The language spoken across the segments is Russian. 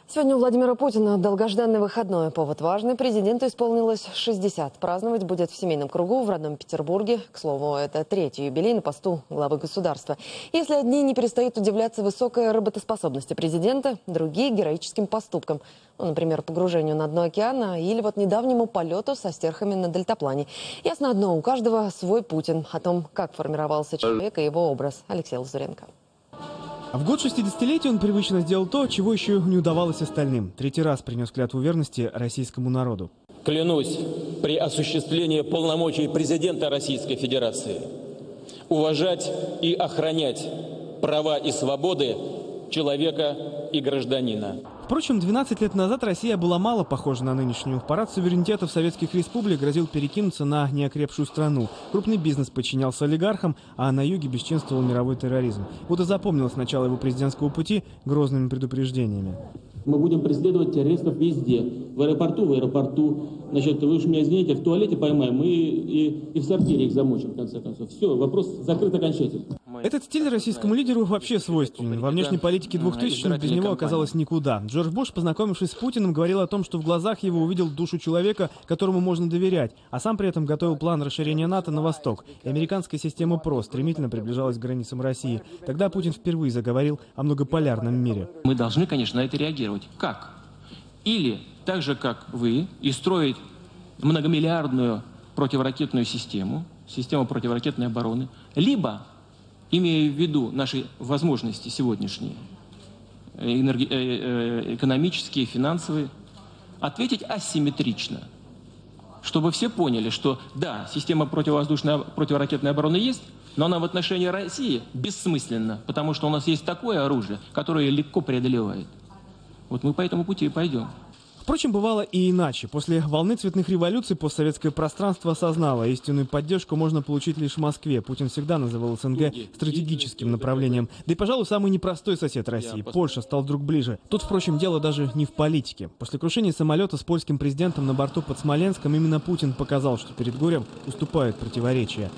Сегодня у Владимира Путина долгожданный выходной. Повод важный. Президенту исполнилось 60. Праздновать будет в семейном кругу в родном Петербурге. К слову, это третий юбилей на посту главы государства. Если одни не перестают удивляться высокой работоспособности президента, другие – героическим поступкам. Ну, например, погружению на дно океана или вот недавнему полету со стерхами на дельтаплане. Ясно одно – у каждого свой Путин. О том, как формировался человек и его образ. Алексей Лазуренко. В год 60-летия он привычно сделал то, чего еще не удавалось остальным. Третий раз принес клятву верности российскому народу. Клянусь при осуществлении полномочий президента Российской Федерации уважать и охранять права и свободы человека и гражданина. Впрочем, 12 лет назад Россия была мало похожа на нынешнюю. Парад суверенитетов советских республик грозил перекинуться на неокрепшую страну. Крупный бизнес подчинялся олигархам, а на юге бесчинствовал мировой терроризм. Вот и запомнилось начало его президентского пути грозными предупреждениями. Мы будем преследовать террористов везде. В аэропорту. Значит, вы уж меня извините, в туалете поймаем и в сортире их замочим, в конце концов. Все, вопрос закрыт окончательно. Этот стиль российскому лидеру вообще свойственен. Во внешней политике 2000-х без него оказалось никуда. Джордж Буш, познакомившись с Путиным, говорил о том, что в глазах его увидел душу человека, которому можно доверять, а сам при этом готовил план расширения НАТО на восток. И американская система ПРО стремительно приближалась к границам России. Тогда Путин впервые заговорил о многополярном мире. Мы должны, конечно, на это реагировать. Как? Или так же, как вы, и строить многомиллиардную противоракетную систему противоракетной обороны, либо, имея в виду наши возможности сегодняшние, экономические, финансовые, ответить асимметрично, чтобы все поняли, что да, система противоракетной обороны есть, но она в отношении России бессмысленна, потому что у нас есть такое оружие, которое легко преодолевает. Вот мы по этому пути и пойдем. Впрочем, бывало и иначе. После волны цветных революций постсоветское пространство осознало, истинную поддержку можно получить лишь в Москве. Путин всегда называл СНГ стратегическим направлением. Да и, пожалуй, самый непростой сосед России – Польша – стал вдруг ближе. Тут, впрочем, дело даже не в политике. После крушения самолета с польским президентом на борту под Смоленском именно Путин показал, что перед горем уступают противоречия.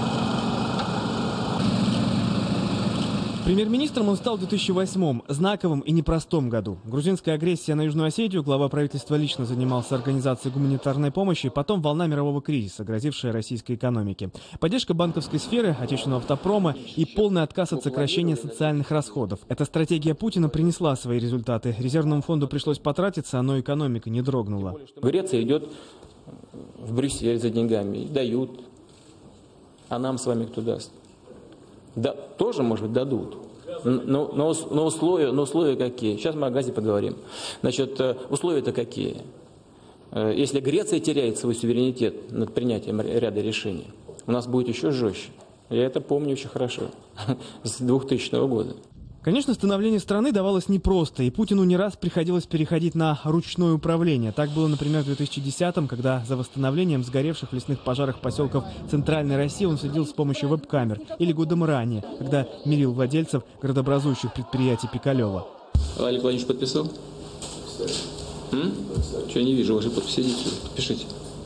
Премьер-министром он стал в 2008-м, знаковом и непростом году. Грузинская агрессия на Южную Осетию, глава правительства лично занимался организацией гуманитарной помощи, потом волна мирового кризиса, грозившая российской экономике. Поддержка банковской сферы, отечественного автопрома и полный отказ от сокращения социальных расходов. Эта стратегия Путина принесла свои результаты. Резервному фонду пришлось потратиться, но экономика не дрогнула. Греция идет в Брюссель за деньгами, дают, а нам с вами кто даст? Да, тоже, может быть, дадут. Но условия какие? Сейчас мы о газе поговорим. Значит, условия-то какие? Если Греция теряет свой суверенитет над принятием ряда решений, у нас будет еще жестче. Я это помню очень хорошо, с 2000 года. Конечно, становление страны давалось непросто, и Путину не раз приходилось переходить на ручное управление. Так было, например, в 2010-м, когда за восстановлением сгоревших в лесных пожарах поселков Центральной России он следил с помощью веб-камер. Или годом ранее, когда мирил владельцев городообразующих предприятий Пикалева. Олег Владимирович подписал? Что я не вижу вашей подписи? Идите, подпишите.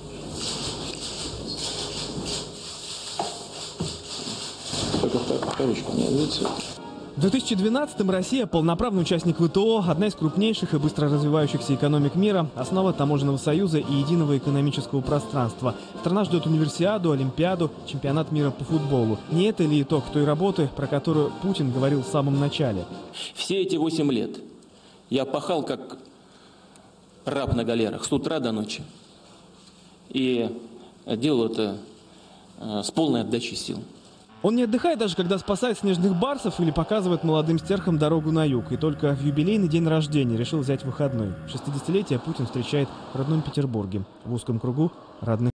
Только вторичку не видите? В 2012-м Россия – полноправный участник ВТО, одна из крупнейших и быстро развивающихся экономик мира, основа таможенного союза и единого экономического пространства. Страна ждет универсиаду, олимпиаду, чемпионат мира по футболу. Не это ли итог той работы, про которую Путин говорил в самом начале? Все эти 8 лет я пахал как раб на галерах с утра до ночи. И делал это с полной отдачей сил. Он не отдыхает даже, когда спасает снежных барсов или показывает молодым стерхам дорогу на юг. И только в юбилейный день рождения решил взять выходной. 60-летие Путин встречает в родном Петербурге. В узком кругу родных.